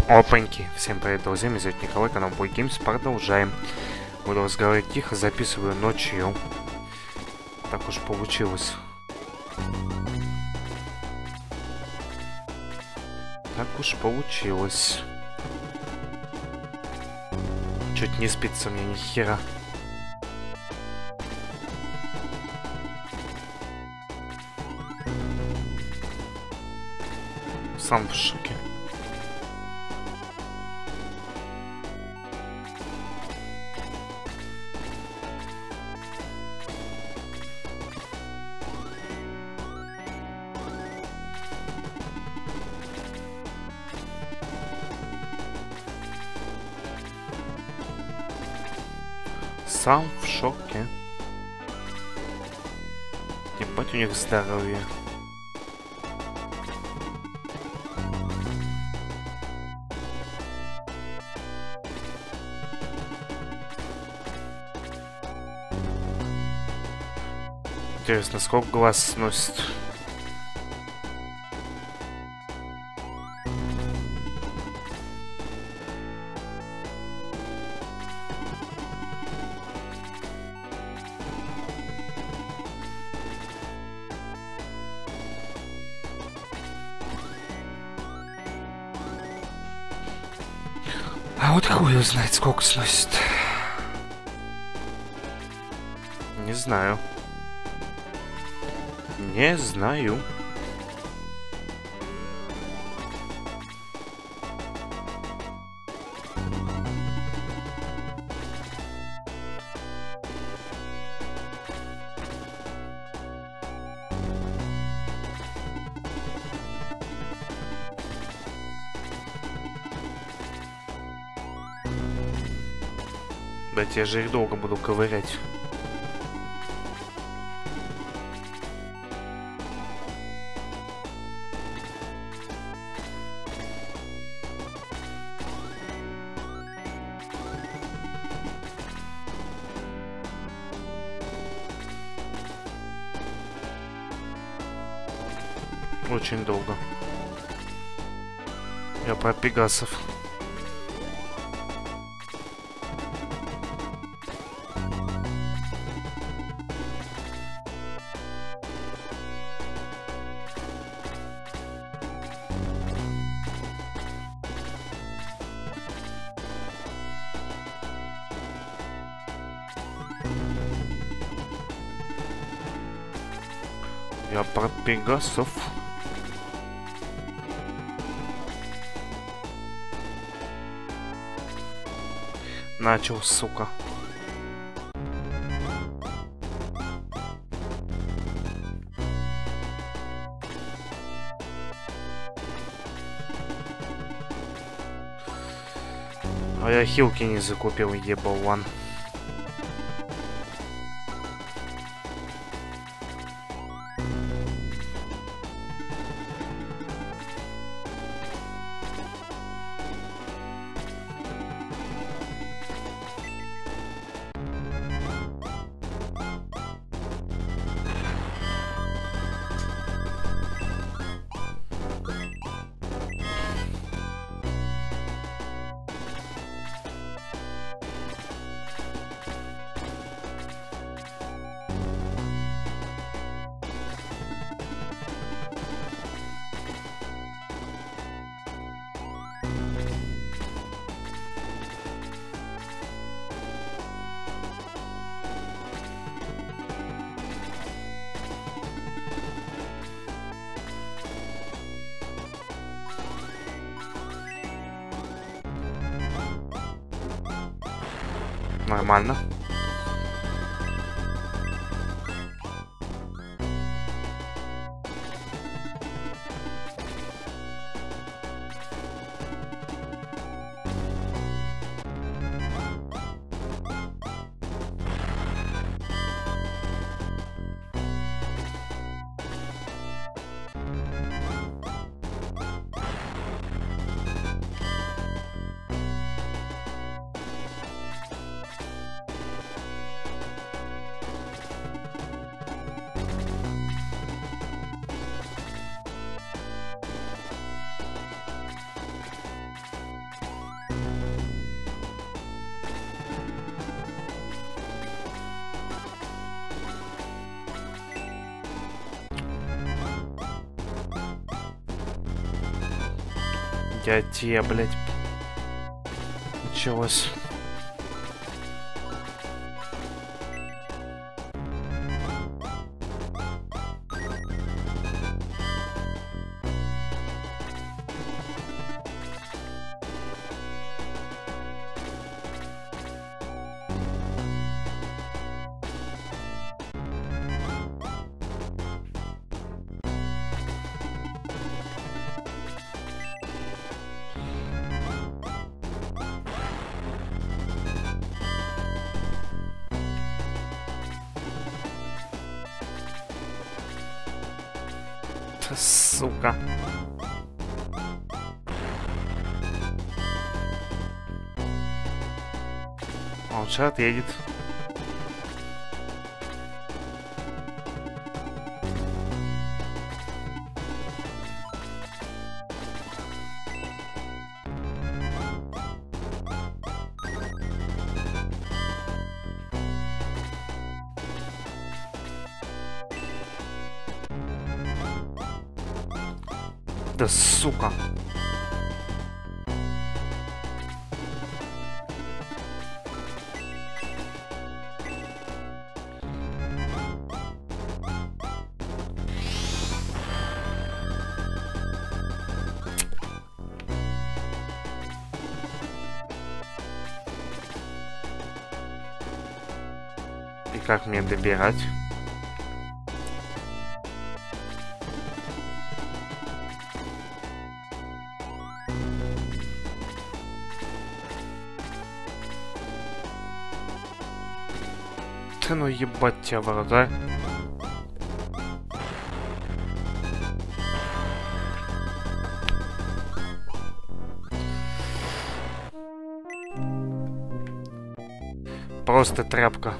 Опаньки. Всем привет, друзья, меня зовут Николай, канал Boy Games. Продолжаем. Буду разговаривать тихо, записываю ночью. Так уж получилось. Так уж получилось. Чуть не спится мне ни хера. Сам в шоке. Сам в шоке. Ебать у них здоровье. Интересно, сколько глаз сносит? А вот хуй его знает, сколько сносит. Не знаю. Не знаю. Блять, я же их долго буду ковырять. Очень долго. Я про пегасов. Я про пегасов. Начал, сука. А я хилки не закупил, ебалан. Нормально. Идиотия, блядь. Началось. Сука. Он шат едет. Да сука. И как мне добирать? Ну ебать тебя в рот, а? Просто тряпка.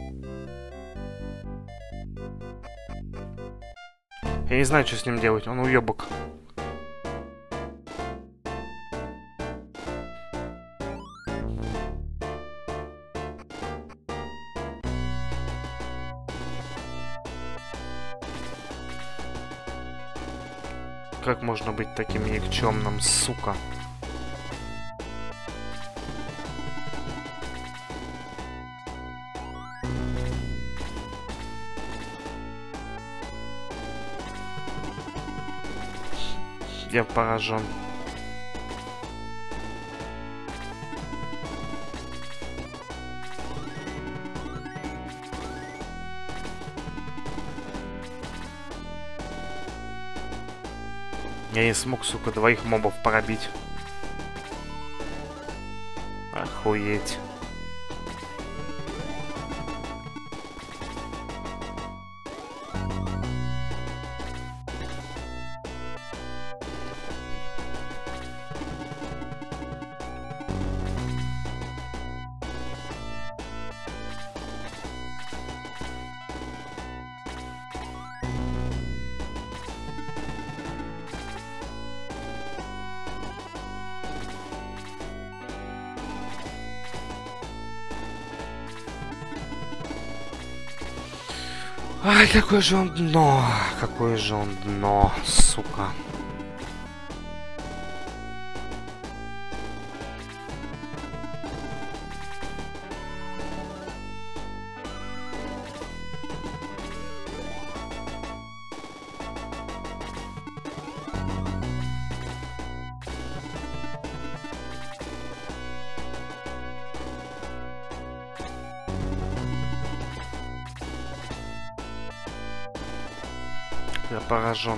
Я не знаю, что с ним делать, он уебок. Как можно быть таким никчемным, сука? Я поражен. Я не смог, сука, двоих мобов пробить. Охуеть. Ай, какое же он дно. Какое же он дно, сука. Я поражен.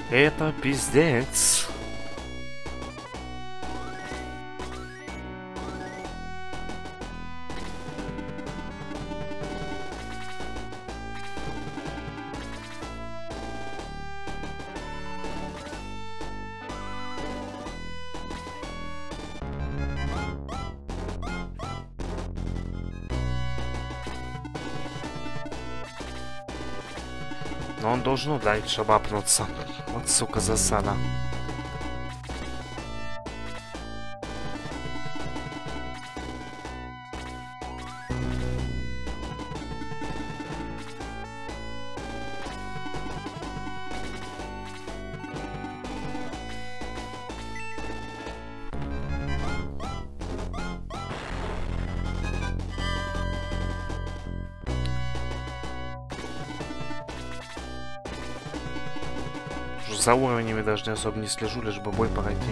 Это пиздец. Но он должен ударить, чтобы апнуться. Вот, сука, засада. За уровнями даже особо не слежу, лишь бы бой пройти.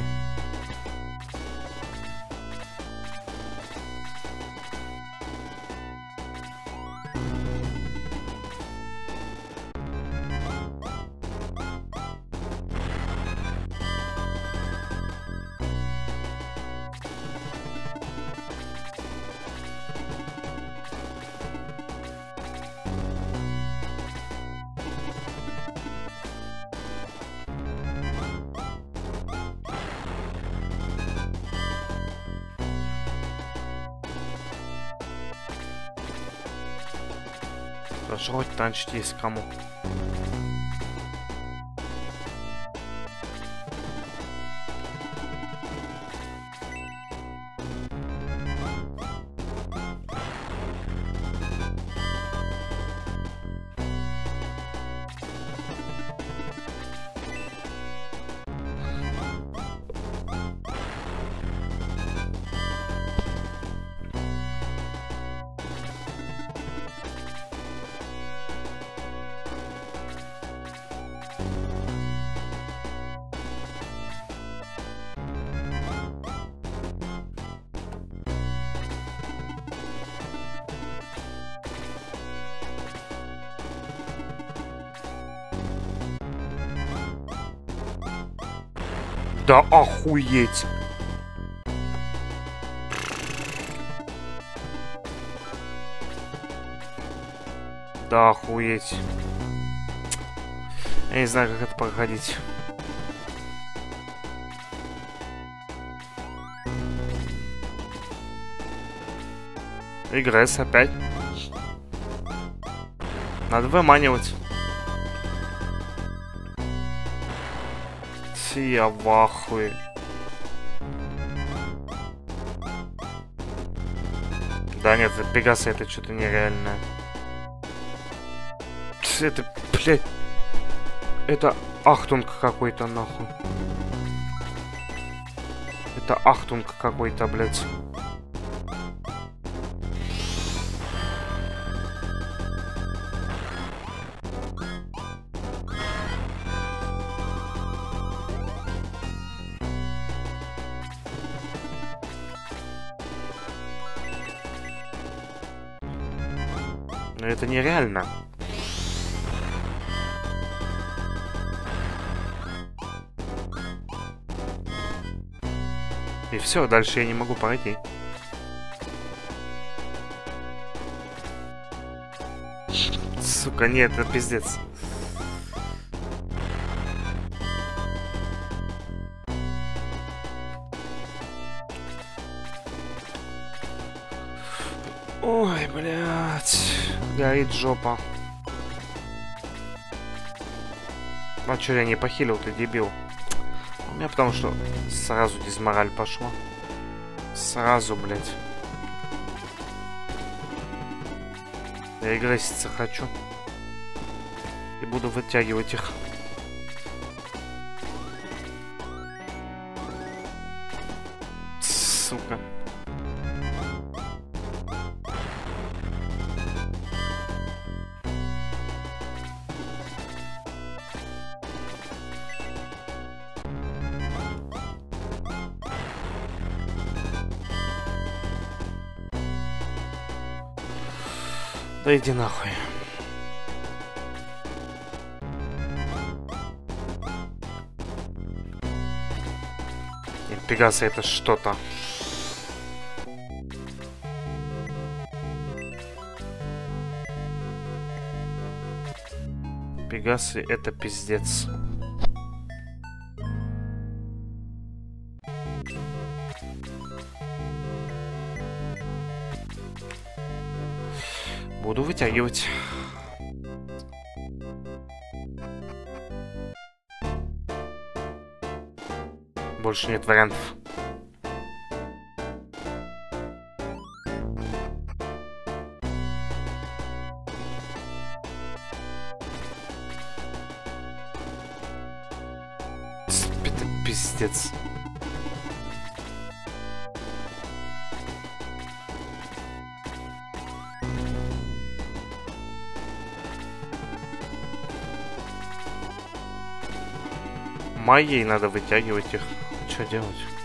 Даже хоть танчить есть кому. Да охуеть! Да охуеть! Я не знаю, как это проходить. Игрес опять. Надо выманивать. Я в ахуе. Да нет, Пегаса это что-то нереальное. Это, блядь. Это ахтунг какой-то, нахуй. Это ахтунг какой-то, блядь. Но это нереально. И все, дальше я не могу пройти. Сука, нет, это пиздец. Ой, блядь. Горит жопа. А чё я не похилил, ты дебил? У меня потому что сразу дизмораль пошла. Сразу, блядь. Я игреситься хочу. И буду вытягивать их. Сука. Да иди нахуй. Нет, Пегасы это что-то. Пегасы это пиздец. Буду вытягивать. Больше нет вариантов. Это пиздец. Моей надо вытягивать их. Что делать?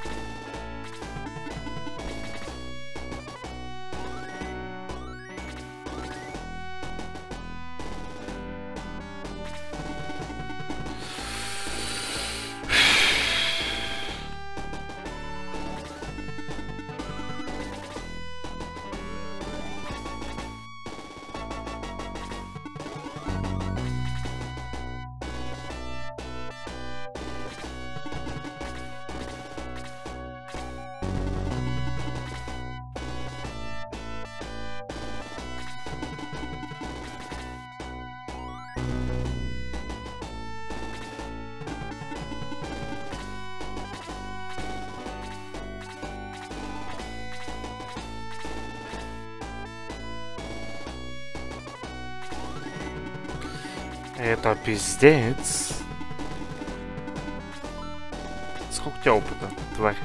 Это пиздец. Сколько у тебя опыта, тварь?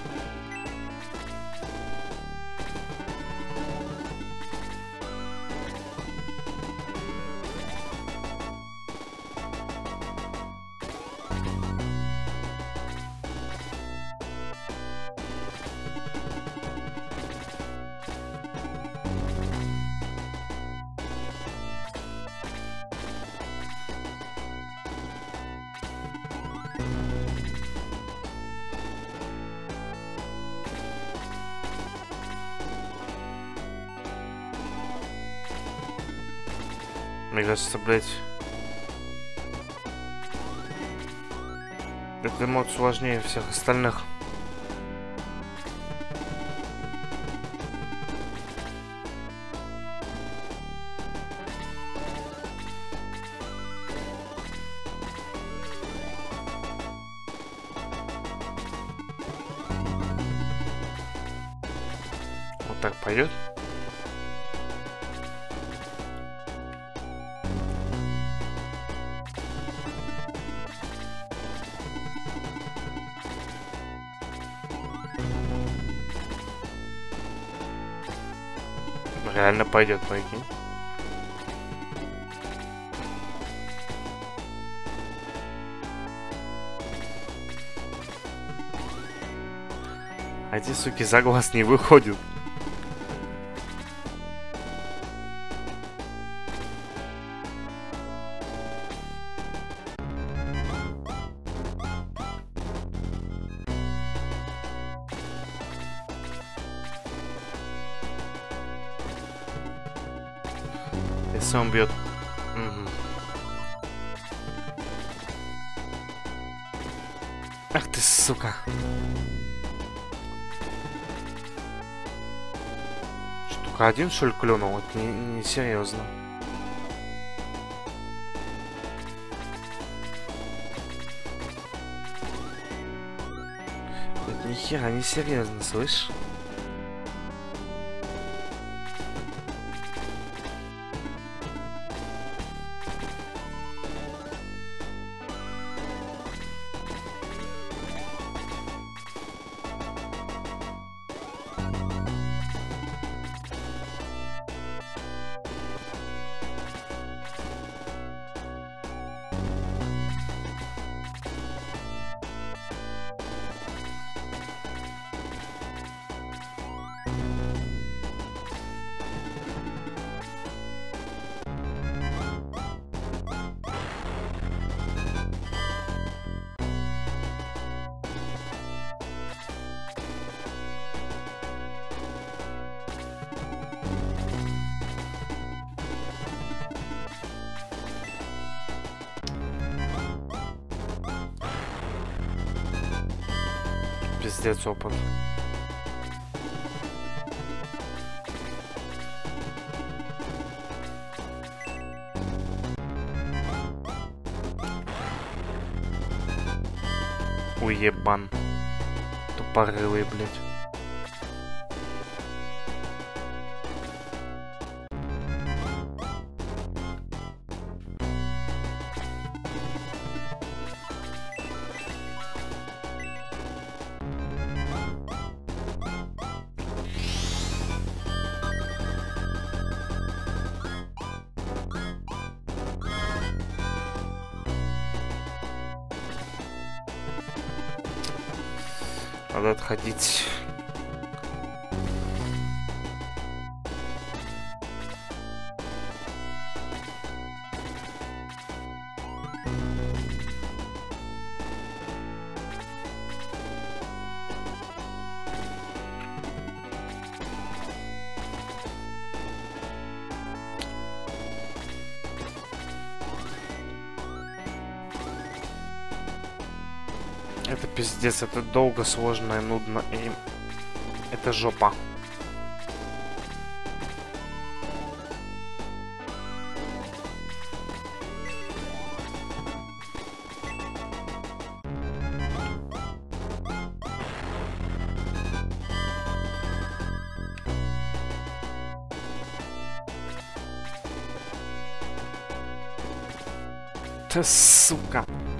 Мне кажется, блядь, этот мод сложнее всех остальных. Вот так пойдет. Реально пойдет, прикинь. А эти суки за глаз не выходят. Если он бьет. Угу. Ах ты, сука. Что, только один, что ли, клюнул? Это не серьезно. Это ни хера не серьезно, слышь? пиздец опыт. Уебан. Тупорылый, блядь. Надо отходить. Это пиздец, это долго, сложно и нудно, и это жопа. Да сука.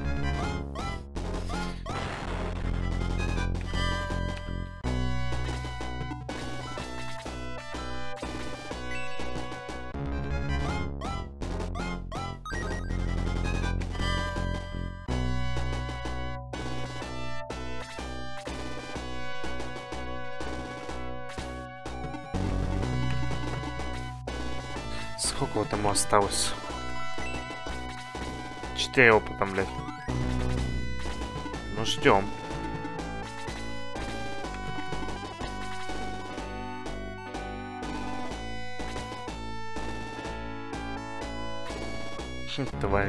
Сколько вот ему осталось? 4 опыта, блядь. Ну, ждем. Тварь.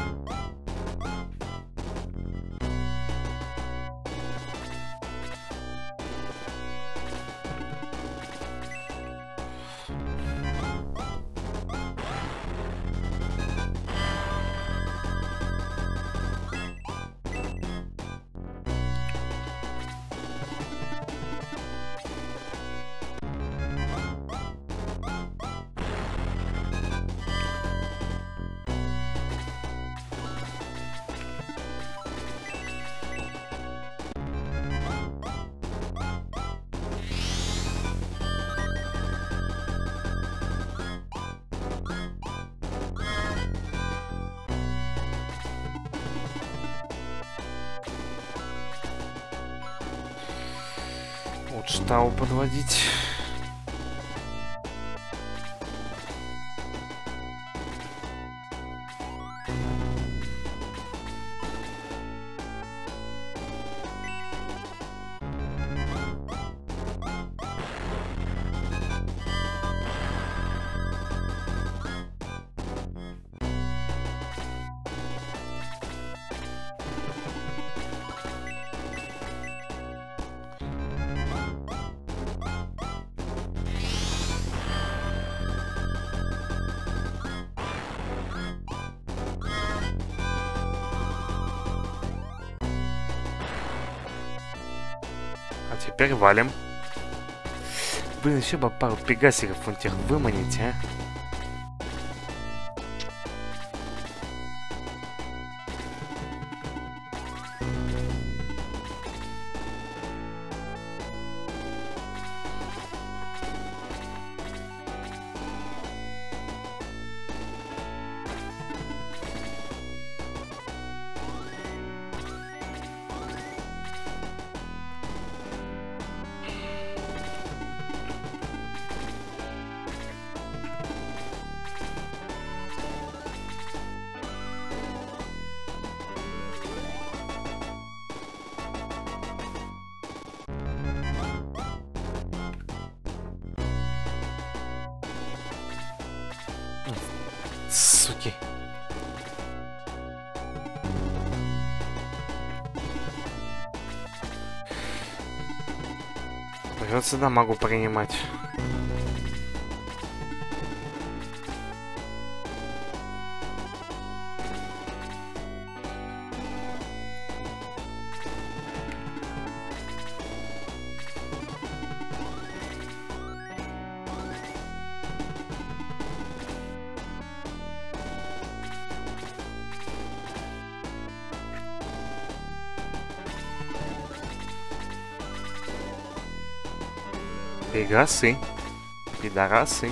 Вот штау подводить. А теперь валим. Блин, еще бы пару пегасиков вон тех выманить, а? Вот сюда могу принимать. Пегасы. Пидорасы.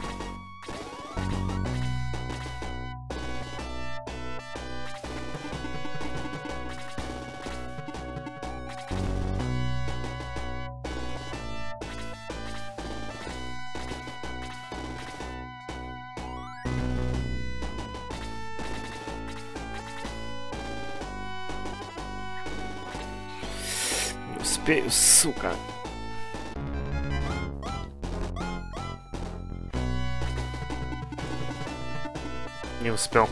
Не успею, сука. Не успел.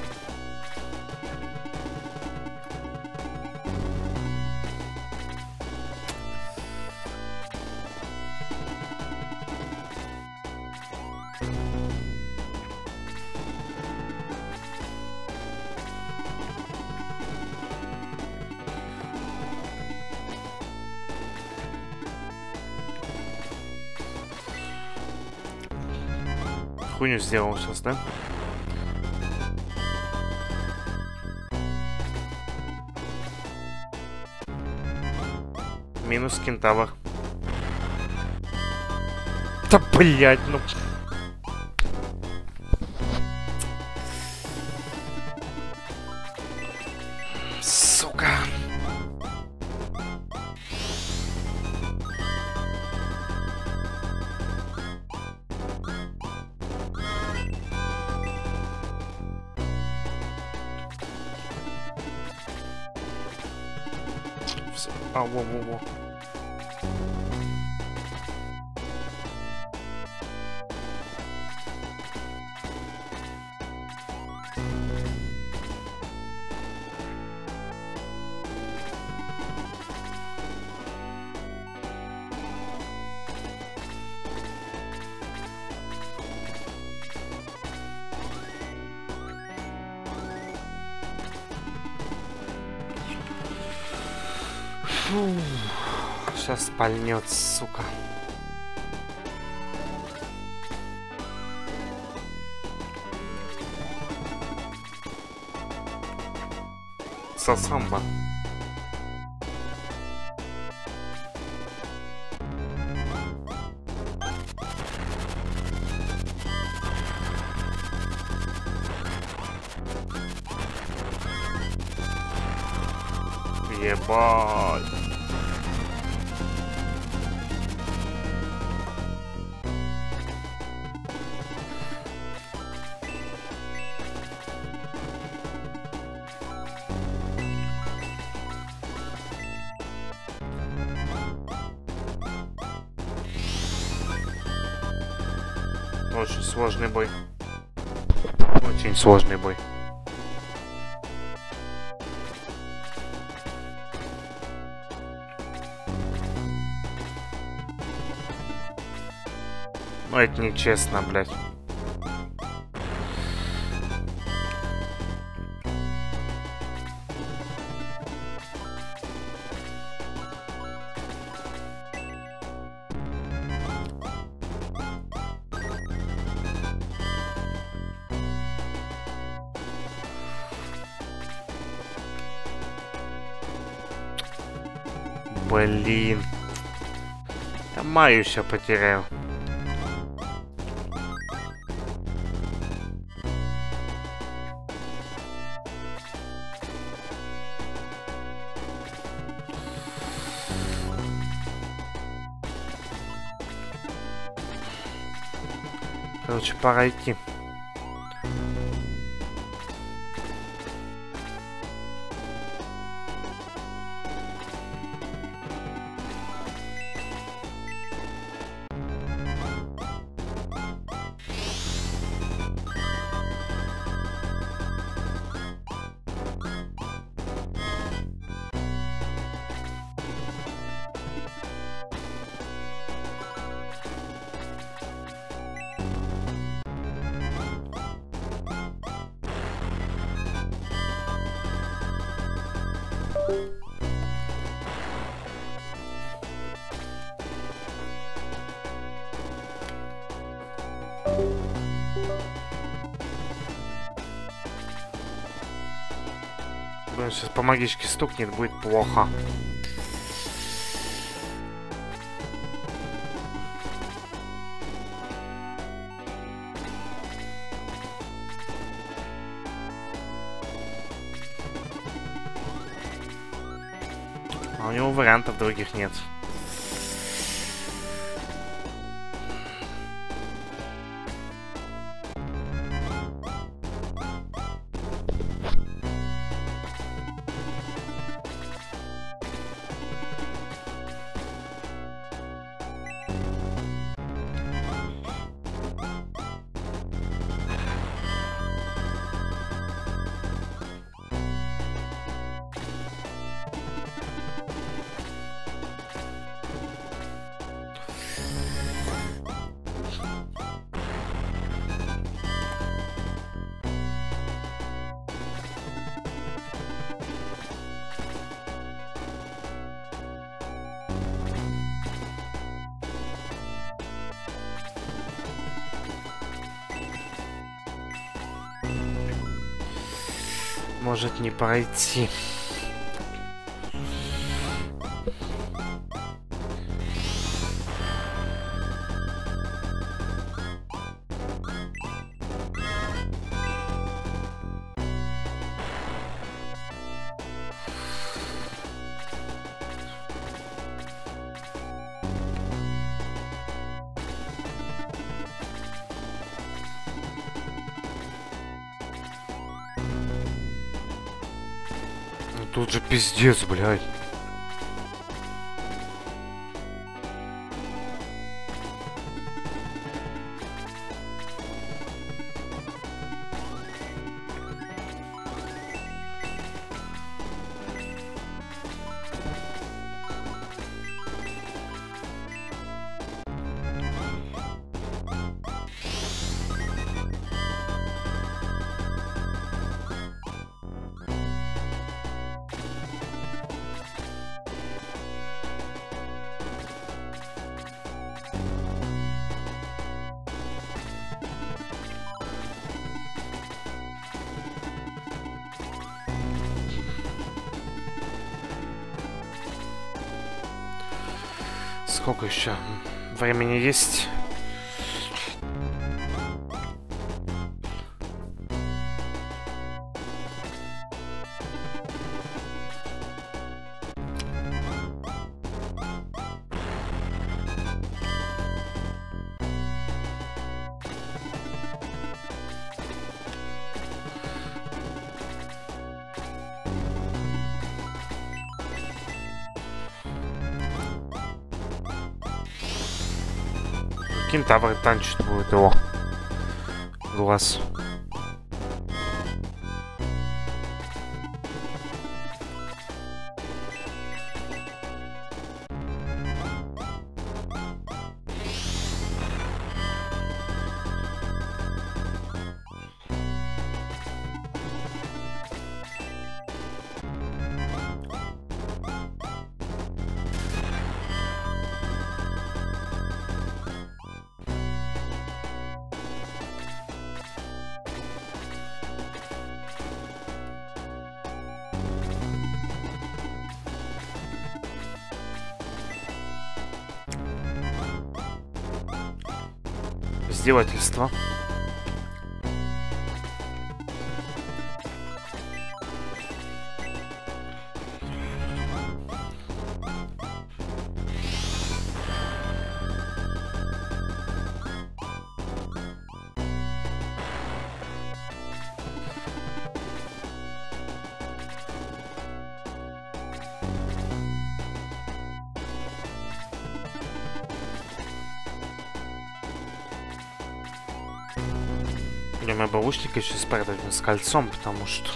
Хуйню сделал сейчас, да? Минус кентавр. Да блять, ну. Сука. А, во-во-во. Фу. Сейчас спальнет, сука. Сосамба. Ебать. Очень сложный бой. Очень сложный бой. Ну это нечестно, блядь. Блин. Я Майю сейчас потеряю. Короче, пора идти. Блин, сейчас по магичке стукнет, будет плохо. А у него вариантов других нет. Может не пройти. Тут же пиздец, блядь. Сколько еще времени есть? Кентавр танчит будет его глаз. Издевательство. Время бы лучника еще спрятать с кольцом, потому что...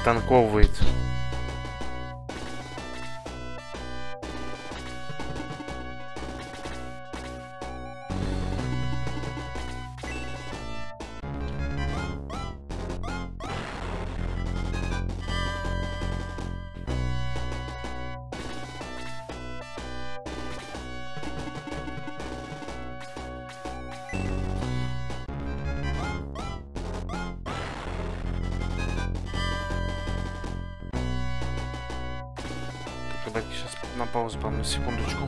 пританковывает. Давайте сейчас на паузу, по-моему, на секундочку.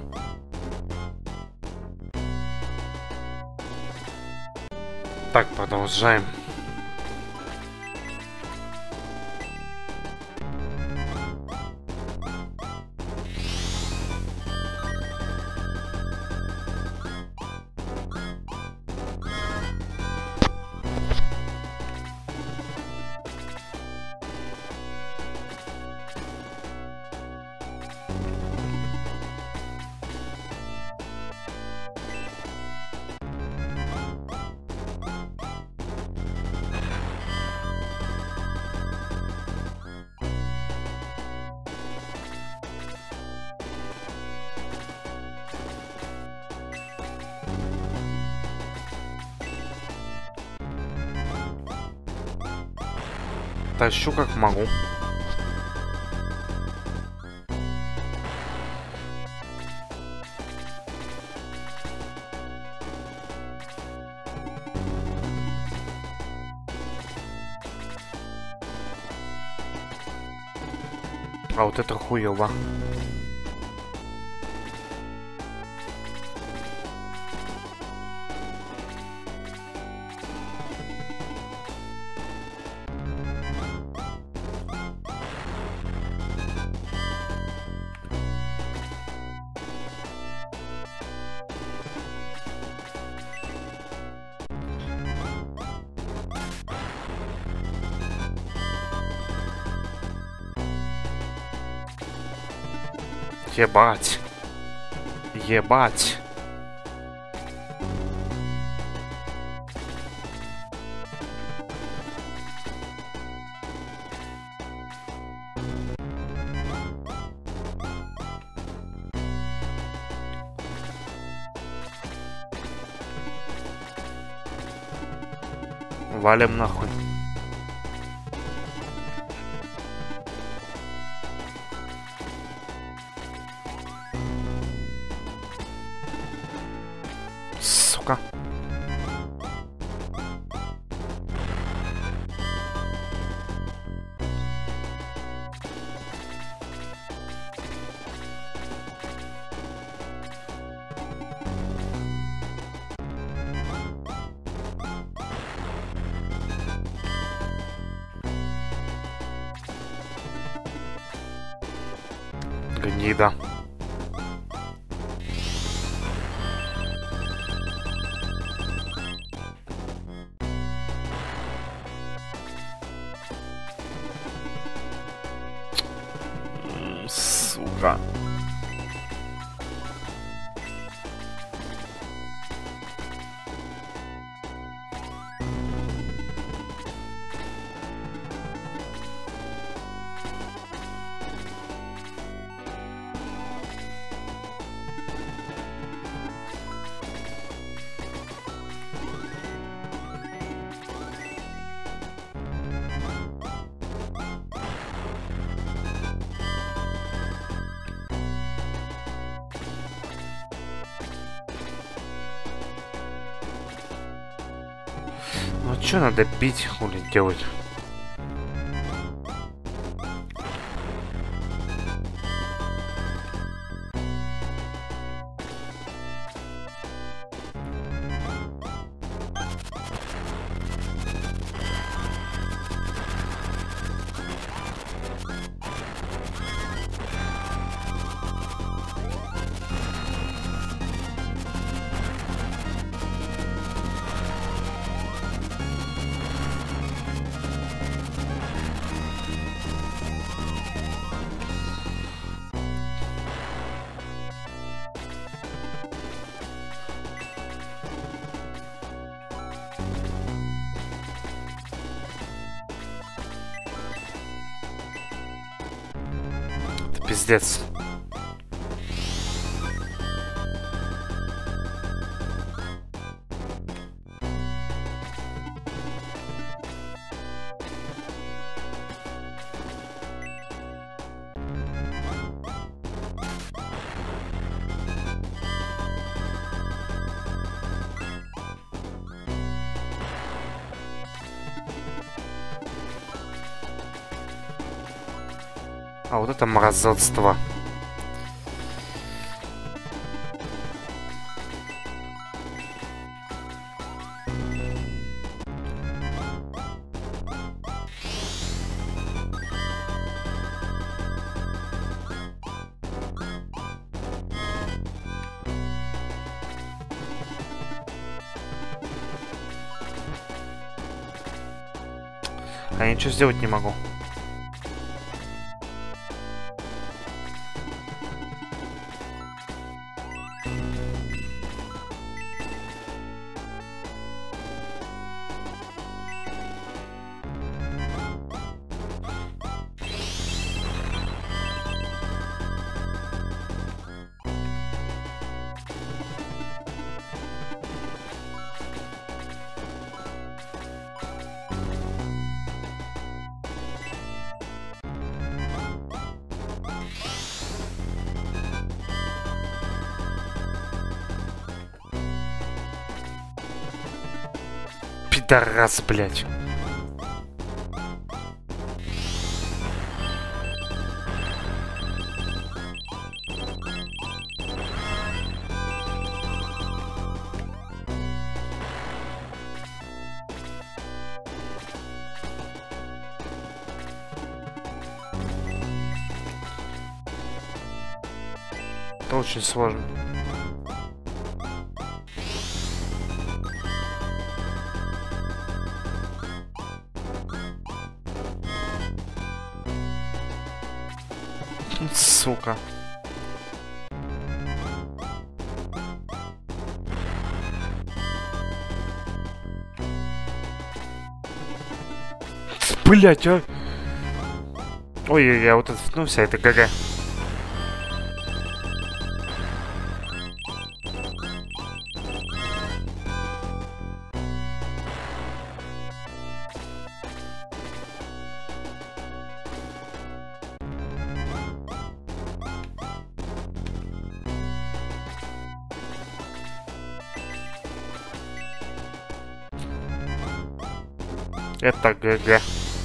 Так, продолжаем. Тащу как могу. А вот это хуёво. Ебать. Ебать. Валим нахуй. Сука. Гнида. Сука. Ну чё надо бить, хули делать? Пиздец. А вот это мразотство. А я ничего сделать не могу. Пидорас, блядь. Это очень сложно. Сука. Блять, а! Ой-ой-ой, вот это, ну вся это ГГ. Это ГГ.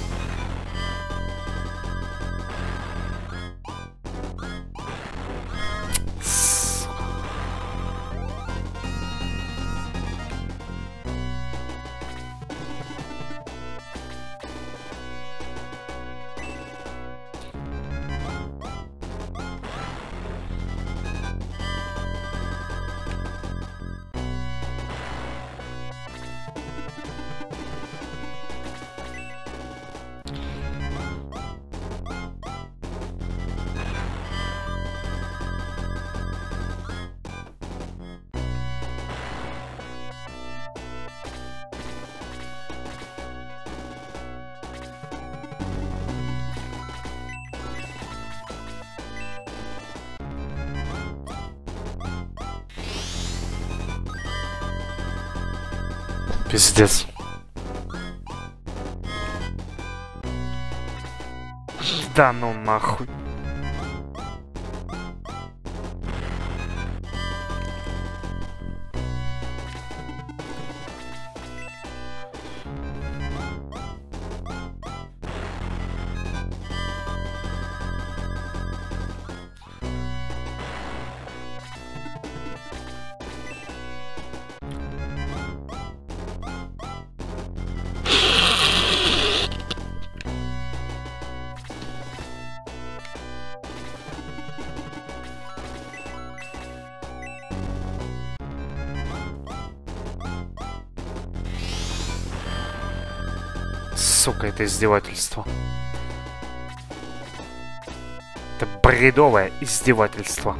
Пиздец. Да ну нахуй. Сука, это издевательство. Это бредовое издевательство.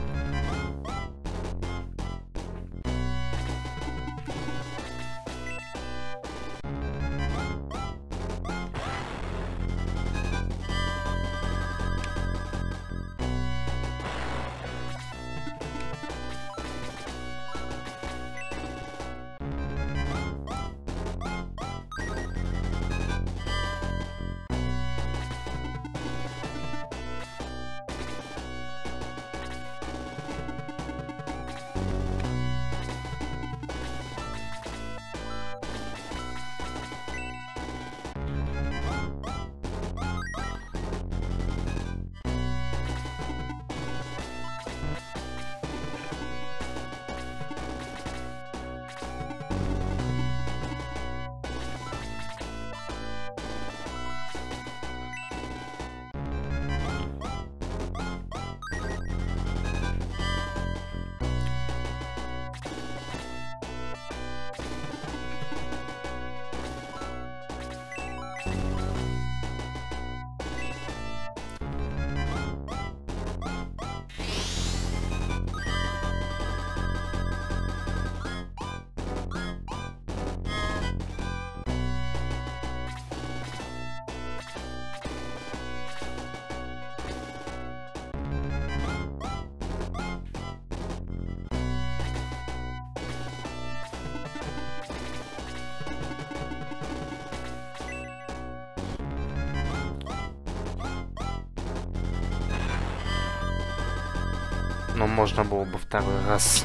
можно было бы второй раз.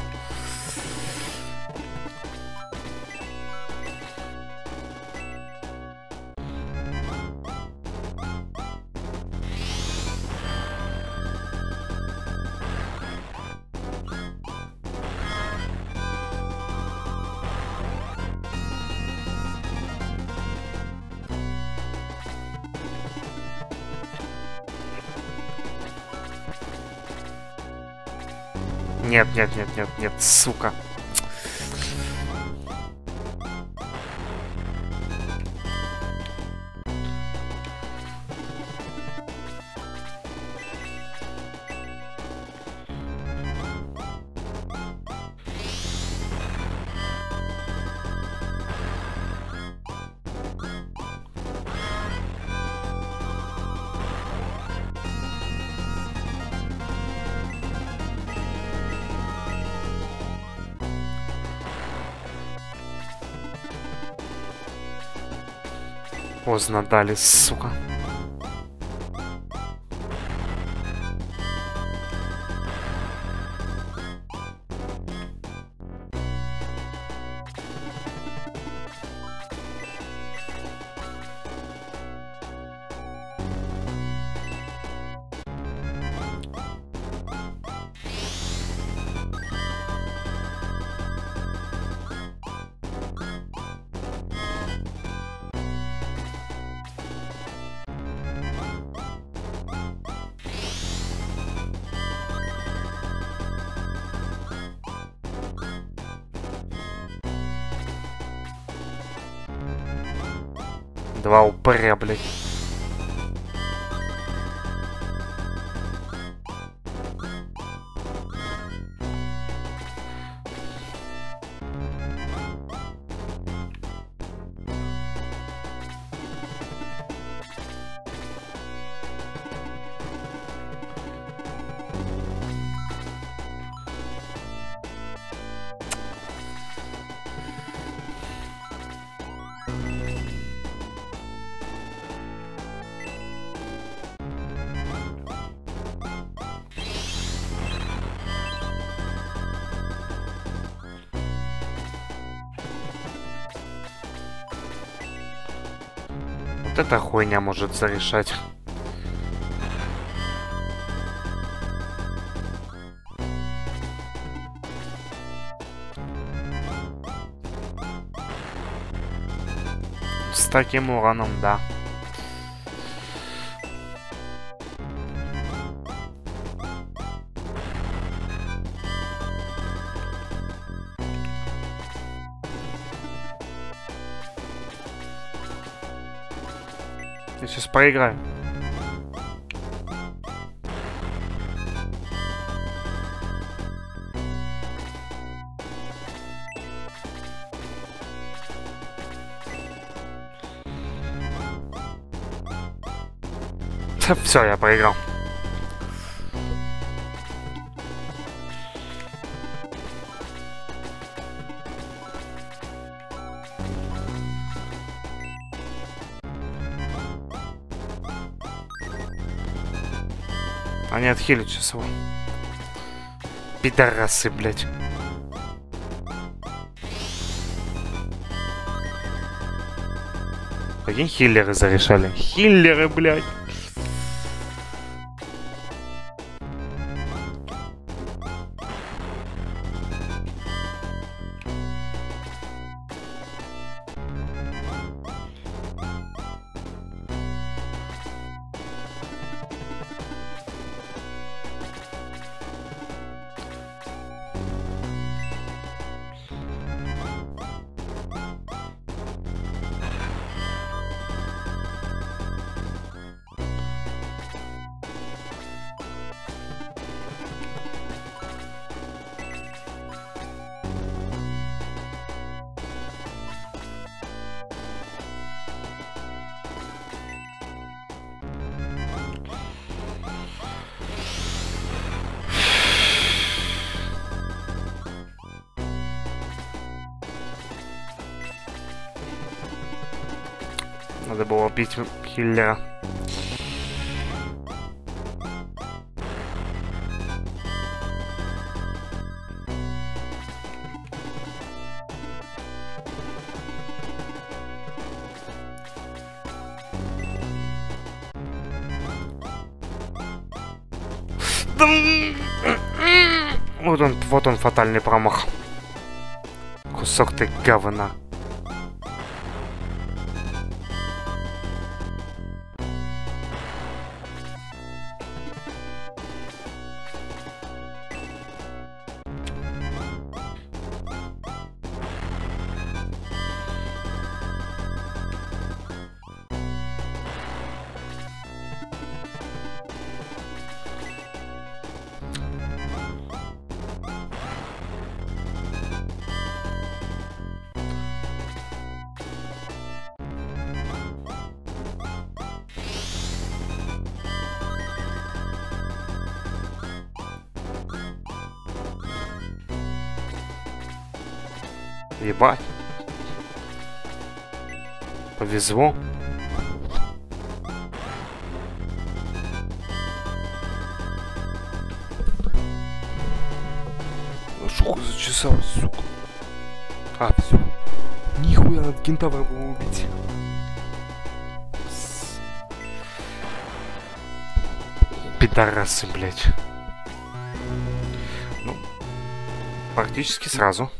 Нет, нет, нет, нет, нет, сука. Поздно дали, сука. Два упыря, блядь. Вот эта хуйня может зарешать. С таким ураном, да. Я сейчас проиграю. Все, я проиграл. Они отхилят сейчас его. Пидорасы, блядь. Прикинь, хиллеры зарешали. Хиллеры, блядь. Надо было убить хиллера. Вот он, фатальный промах. Кусок ты говна. Ебать. Повезло. Шуха зачесалась, сука. А, все. Нихуя, надо кентавра было убить. Пидорасы, блядь. Ну, практически сразу.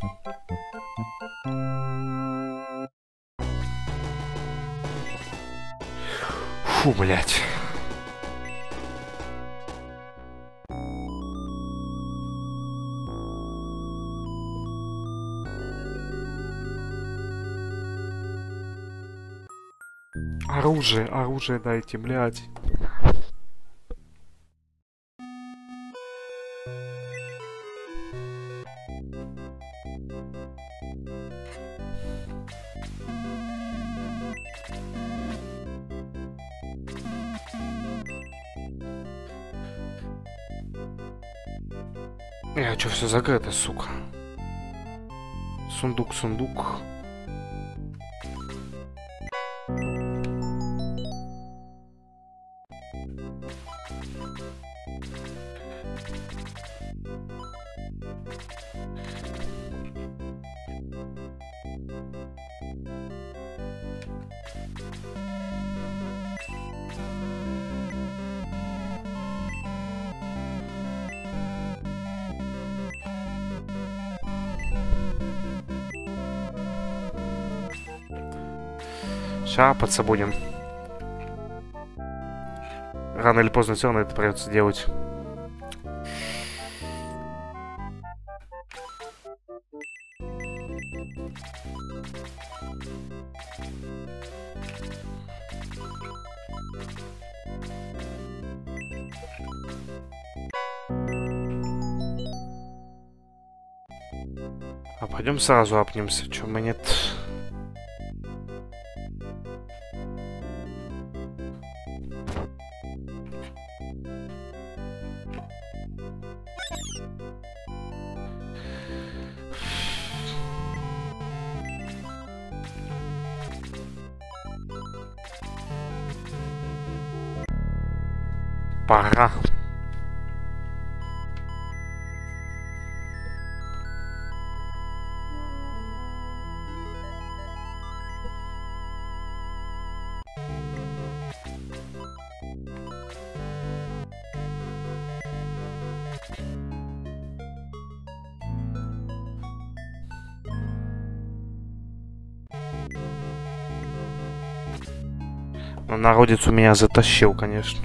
Фу, блядь. Оружие дайте, блядь. А чё, все закрыто, сука? Сундук. Шапаться будем. Рано или поздно все равно это придется делать. А пойдем сразу апнемся, чё мы нет. Пора. Но народец у меня затащил, конечно.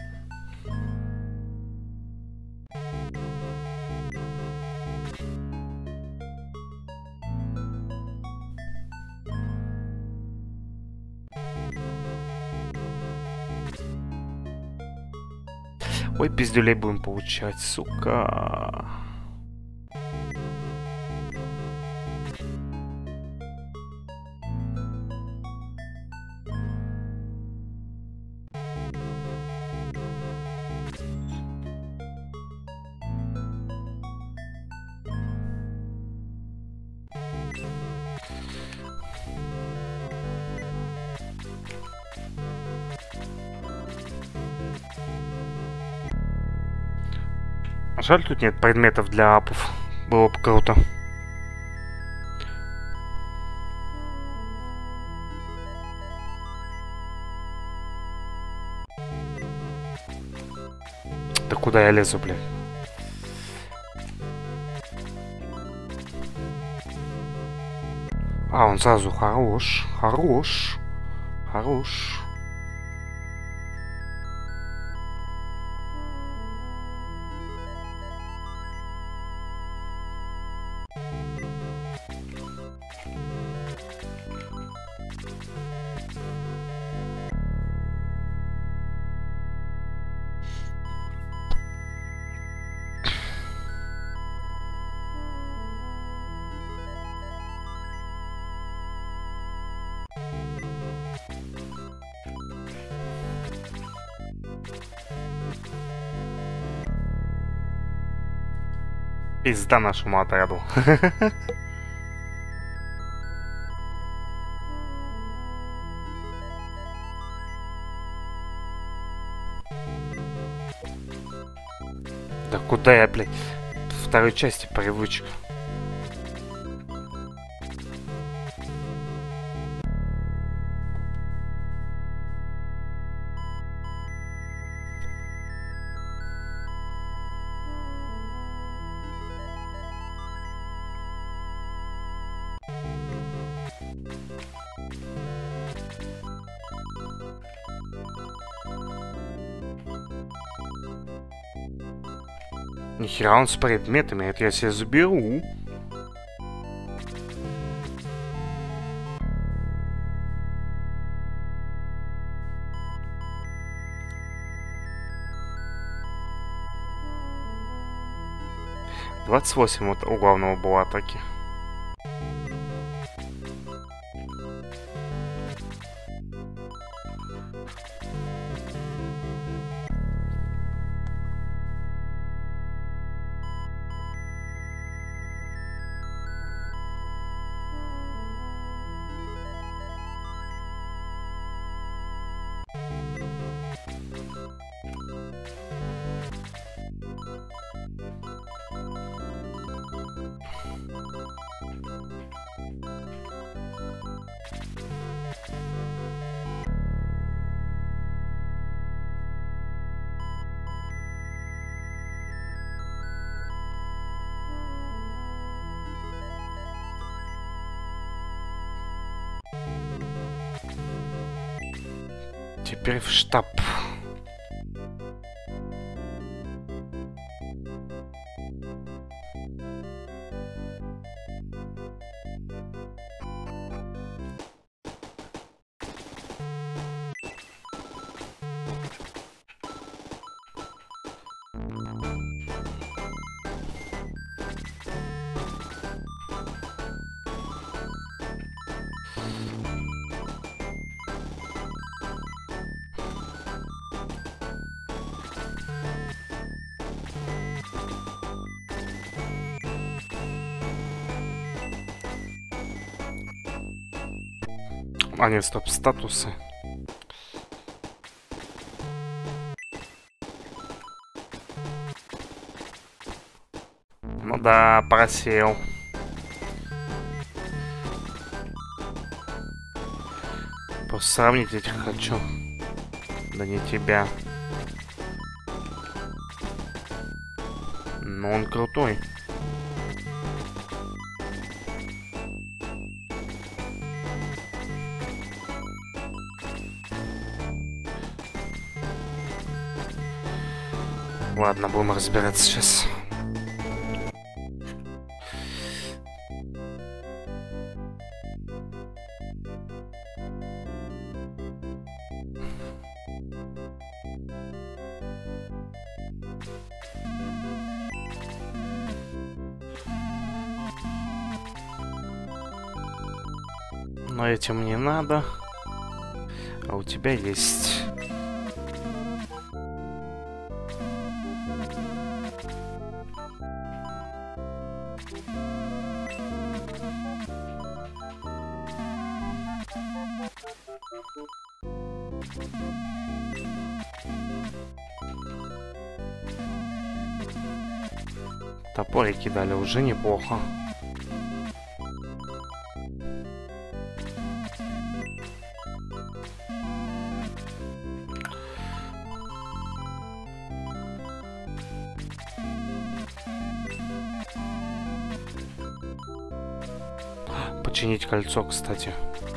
Ой, пиздюлей будем получать, сука. Жаль, тут нет предметов для апов. Было бы круто. куда я лезу, блядь? А, он сразу хорош. Хорош. Хорош. Пизда нашему отряду. Да куда я, блядь? В второй части привычка. Нихера он с предметами, это я себе заберу. Двадцать 28 вот у главного было атаки. Теперь в штаб. А нет, стоп, статусы. Ну да, просел. Просто сравнить этих хочу. Да не тебя. Но он крутой. Ладно, будем разбираться сейчас. Но этим не надо. А у тебя есть. Топорики дали, уже неплохо. починить кольцо, кстати.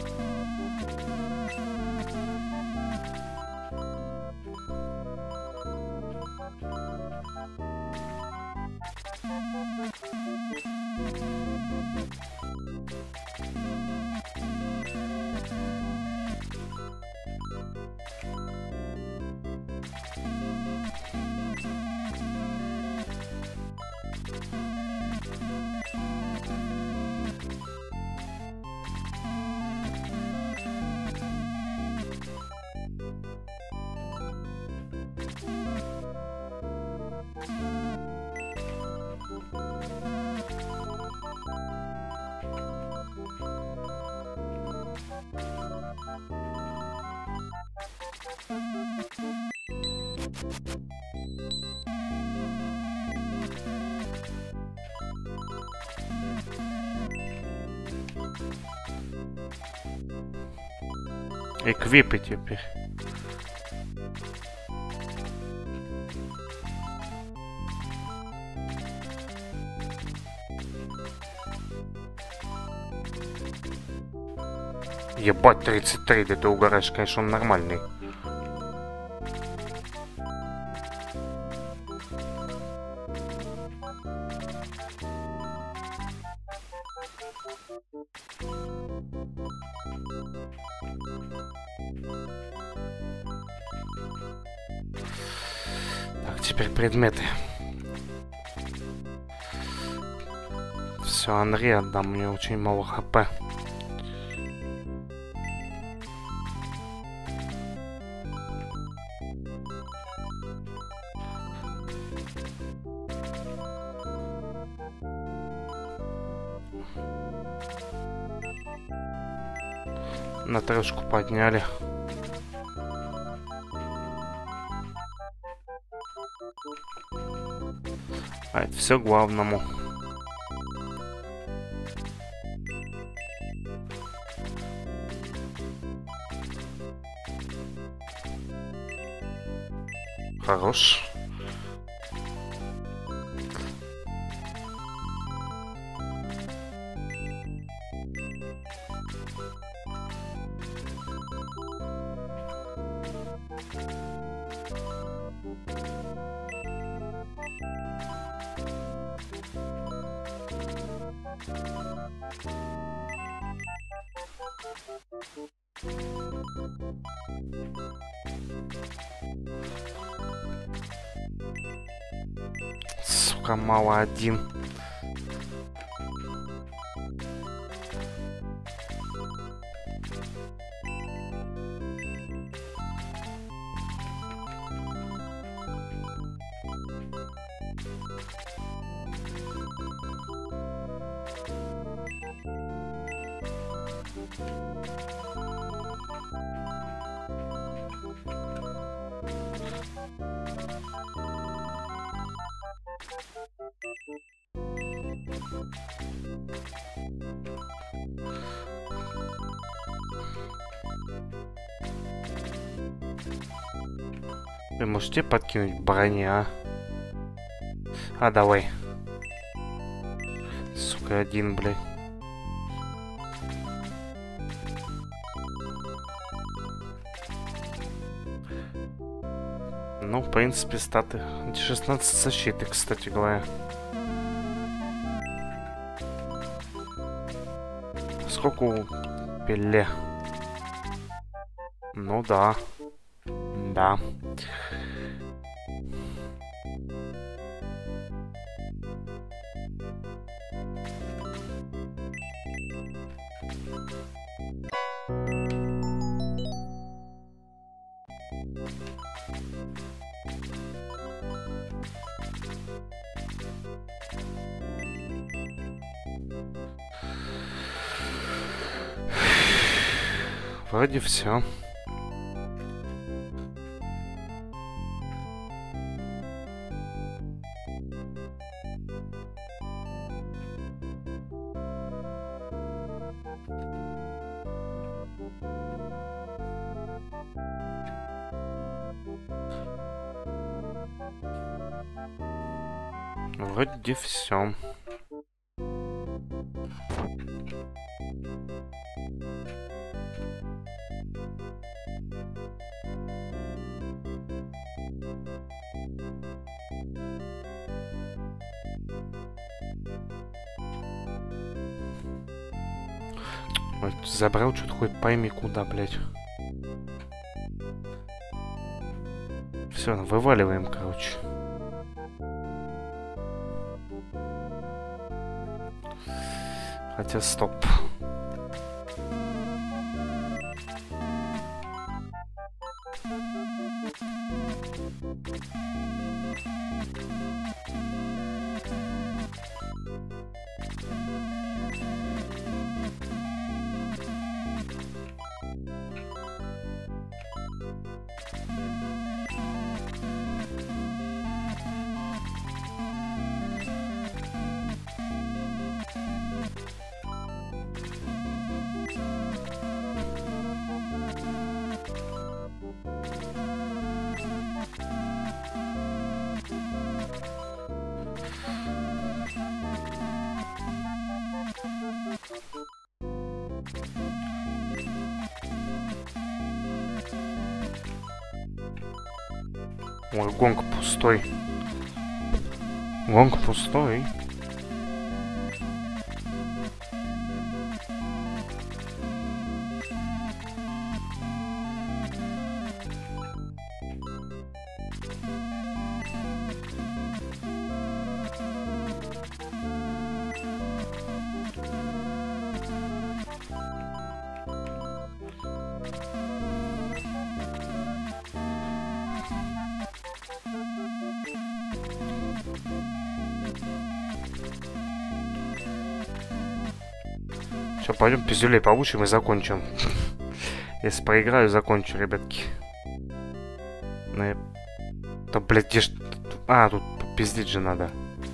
Эквипы теперь. Ебать, 33, да ты угораешь, конечно, он нормальный. Так, теперь предметы. Все, Анри отдам, мне очень мало хп. На трешку подняли. А это все главному. Хорош. Сука, мало один. Вы можете подкинуть брони, а? А, давай. Сука, один, блядь. Ну, в принципе, статы. 16 защиты, кстати говоря. Сколько у Пеле? Ну да. Да. Вроде все. Вроде все. Забрал что-то хоть пойми куда, блядь. Все, вываливаем, короче. Хотя стоп. Ой, гонг пустой. Гонг пустой. Все, пойдем пиздюлей получим и закончим. Если проиграю, закончу, ребятки. Да, блядь, где ж... А, тут пиздить же надо.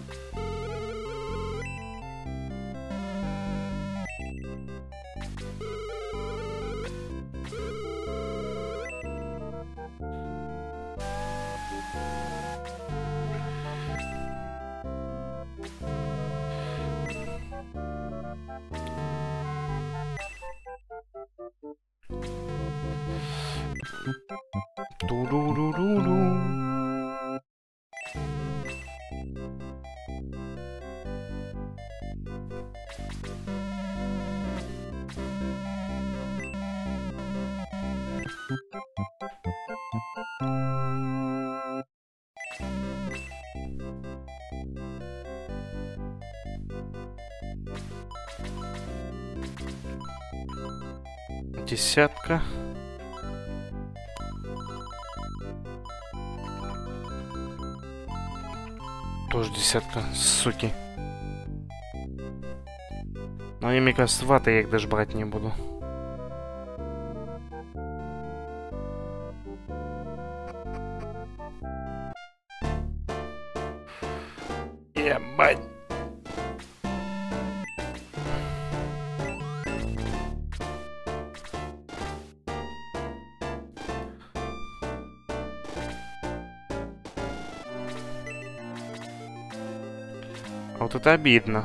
Ту-ду-ду-ду-ду. Десятка. Тоже десятка, суки. Но они, мне кажется, ваты, я их даже брать не буду. Ебать. Вот это обидно.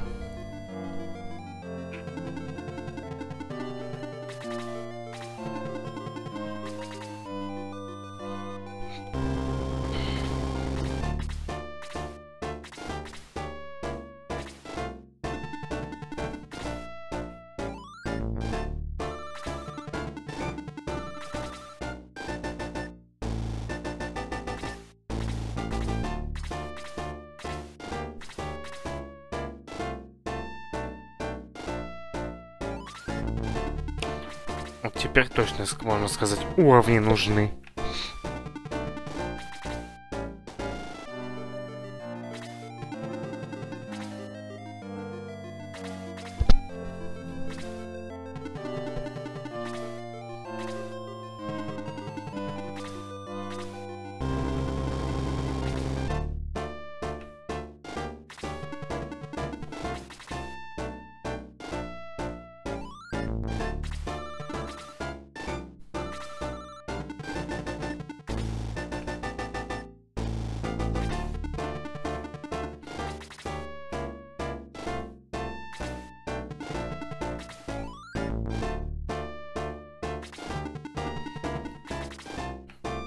Вот теперь точно можно сказать, уровни нужны.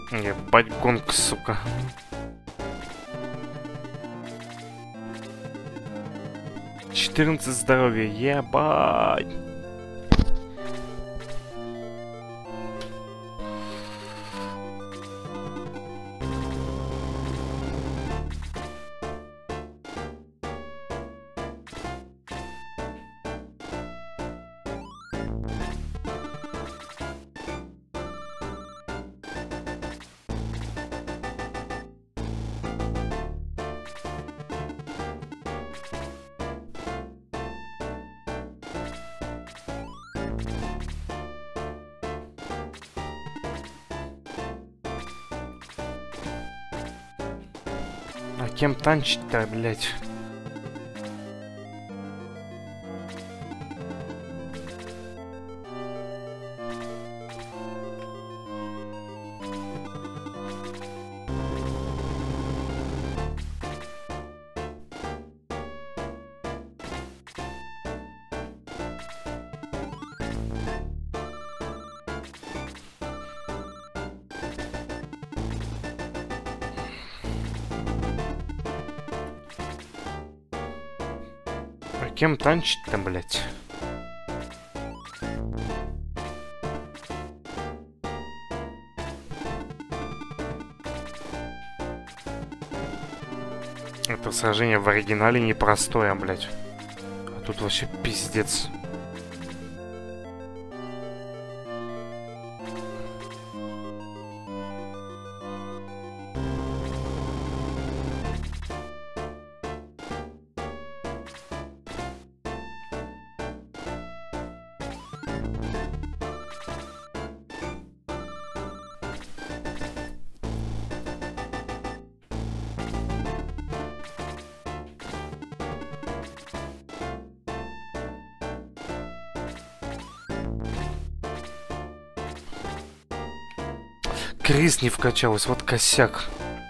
Ебать гонг, сука. «14 здоровья, ебать. А кем танчить-то, блядь? Кем танчить-то, блядь? Это сражение в оригинале непростое, блядь. А тут вообще пиздец. Крис не вкачалась, вот косяк.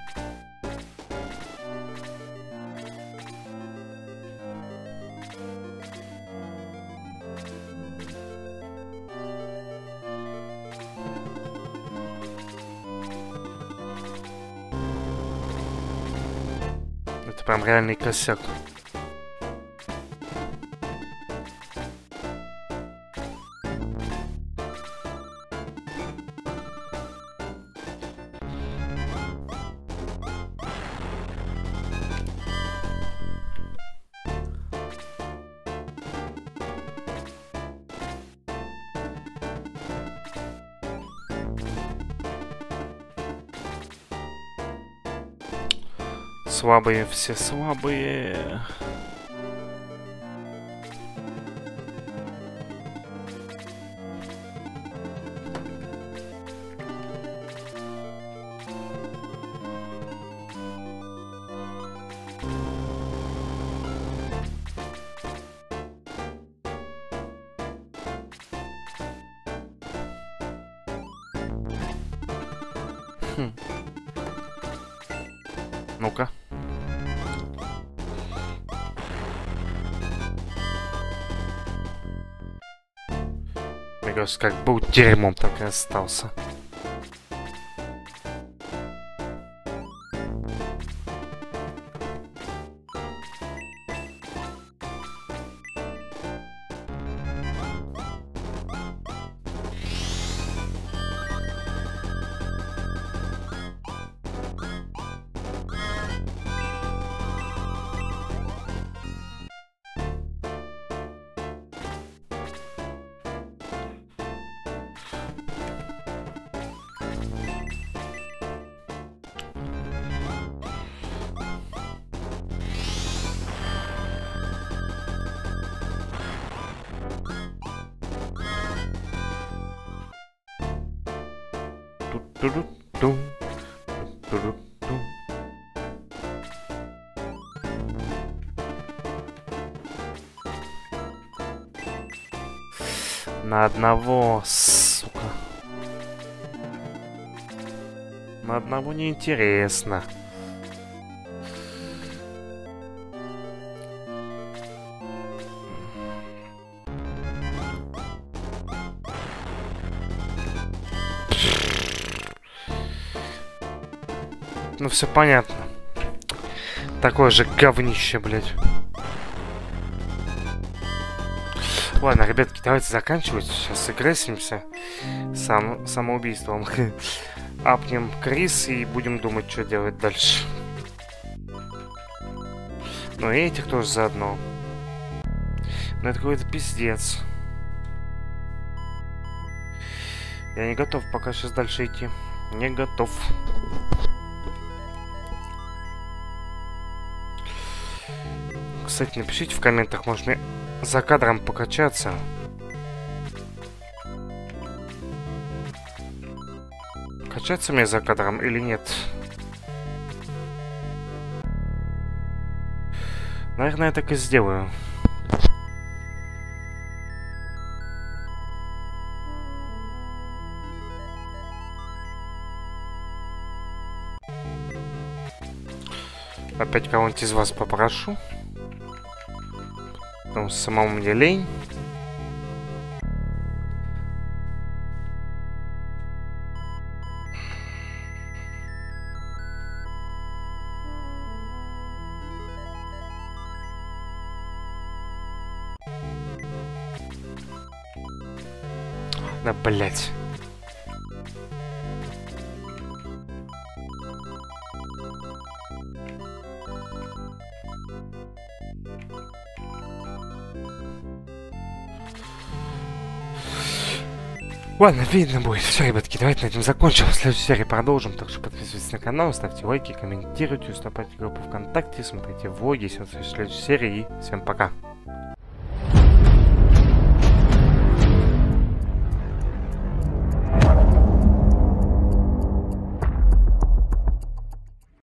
Это прям реальный косяк. Слабые, все слабые. Ну-ка. Мне кажется, как был дерьмом, так и остался. На одного, сука. На одного неинтересно. Ну, все понятно. Такое же говнище, блядь. Ладно, ребятки, давайте заканчивать. Сейчас сыгресимся самоубийством. Апнем Крис и будем думать, что делать дальше. Ну и этих тоже заодно. Но это какой-то пиздец. Я не готов пока сейчас дальше идти. Не готов. Кстати, напишите в комментах, может мне за кадром покачаться. Качаться мне за кадром или нет? Наверное, я так и сделаю. Опять кого-нибудь из вас попрошу. Потому что самому мне лень. Да, блять. Ладно, видно будет. Все, ребятки, давайте на этом закончим. В следующей серии продолжим. Так что подписывайтесь на канал, ставьте лайки, комментируйте, вступайте в группу ВКонтакте, смотрите влоги. Всем в следующей серии и всем пока.